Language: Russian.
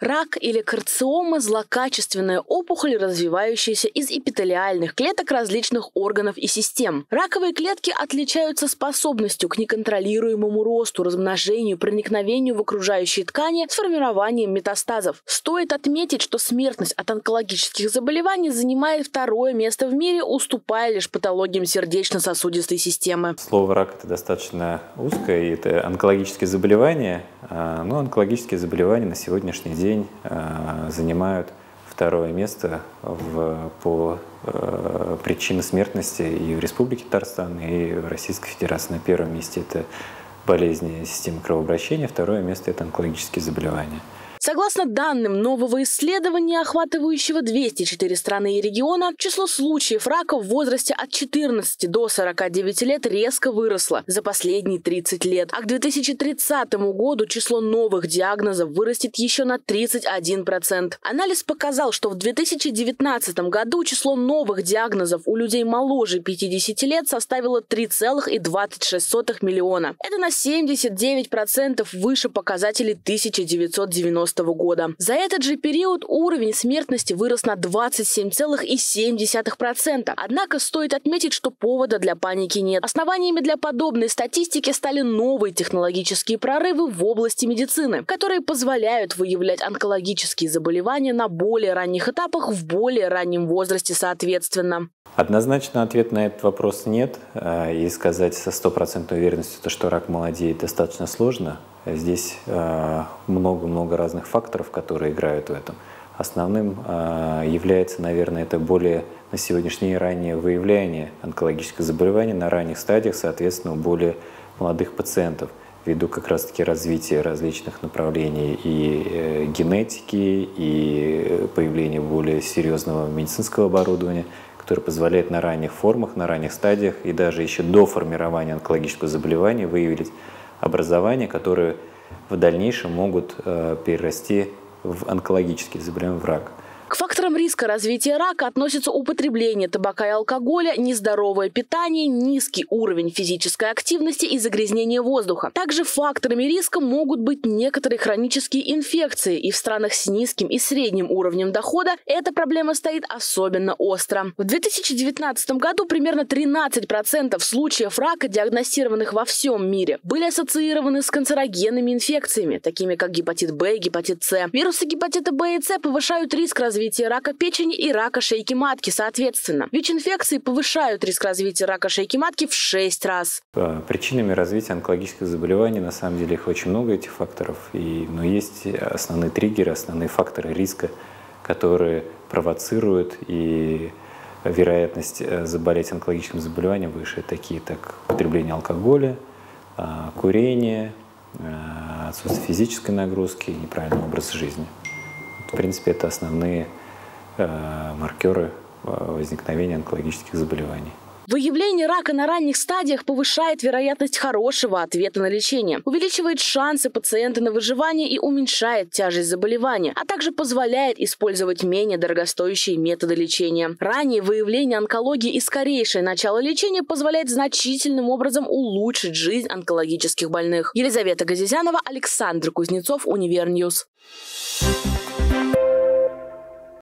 Рак или карциома – злокачественная опухоль, развивающаяся из эпителиальных клеток различных органов и систем. Раковые клетки отличаются способностью к неконтролируемому росту, размножению, проникновению в окружающие ткани с формированием метастазов. Стоит отметить, что смертность от онкологических заболеваний занимает второе место в мире, уступая лишь патологиям сердечно-сосудистой системы. Слово «рак» — это достаточно узкое, и это онкологические заболевания. Но онкологические заболевания на сегодняшний день занимают второе место по причине смертности и в Республике Татарстан, и в Российской Федерации. На первом месте это болезни системы кровообращения, второе место – это онкологические заболевания. Согласно данным нового исследования, охватывающего 204 страны и региона, число случаев рака в возрасте от 14 до 49 лет резко выросло за последние 30 лет. А к 2030 году число новых диагнозов вырастет еще на 31%. Анализ показал, что в 2019 году число новых диагнозов у людей моложе 50 лет составило 3,26 миллиона. Это на 79% выше показателей 1990 года. За этот же период уровень смертности вырос на 27,7%. Однако стоит отметить, что повода для паники нет. Основаниями для подобной статистики стали новые технологические прорывы в области медицины, которые позволяют выявлять онкологические заболевания на более ранних этапах в более раннем возрасте соответственно. Однозначно ответ на этот вопрос нет. И сказать со стопроцентной уверенностью, что рак молодеет, достаточно сложно. Здесь много-много разных факторов, которые играют в этом. Основным является, наверное, это более на сегодняшний день раннее выявление онкологических заболеваний на ранних стадиях, соответственно, у более молодых пациентов, ввиду как раз-таки развития различных направлений и генетики, и появления более серьезного медицинского оборудования, которое позволяет на ранних формах, на ранних стадиях и даже еще до формирования онкологического заболевания выявить образования, которые в дальнейшем могут перерасти в онкологические заболевания, в рак. К факторам риска развития рака относятся употребление табака и алкоголя, нездоровое питание, низкий уровень физической активности и загрязнение воздуха. Также факторами риска могут быть некоторые хронические инфекции, и в странах с низким и средним уровнем дохода эта проблема стоит особенно остро. В 2019 году примерно 13% случаев рака, диагностированных во всем мире, были ассоциированы с канцерогенными инфекциями, такими как гепатит Б и гепатит С. Вирусы гепатита Б и С повышают риск развития рака печени и рака шейки матки соответственно. ВИЧ-инфекции повышают риск развития рака шейки матки в 6 раз. Причинами развития онкологических заболеваний, на самом деле, их очень много, этих факторов. Но есть основные триггеры, основные факторы риска, которые провоцируют, и вероятность заболеть онкологическим заболеванием выше. Такие как потребление алкоголя, курение, отсутствие физической нагрузки и неправильный образ жизни. В принципе, это основные маркеры возникновения онкологических заболеваний. Выявление рака на ранних стадиях повышает вероятность хорошего ответа на лечение, увеличивает шансы пациента на выживание и уменьшает тяжесть заболевания, а также позволяет использовать менее дорогостоящие методы лечения. Раннее выявление онкологии и скорейшее начало лечения позволяет значительным образом улучшить жизнь онкологических больных. Елизавета Газизянова, Александр Кузнецов, Универньюз.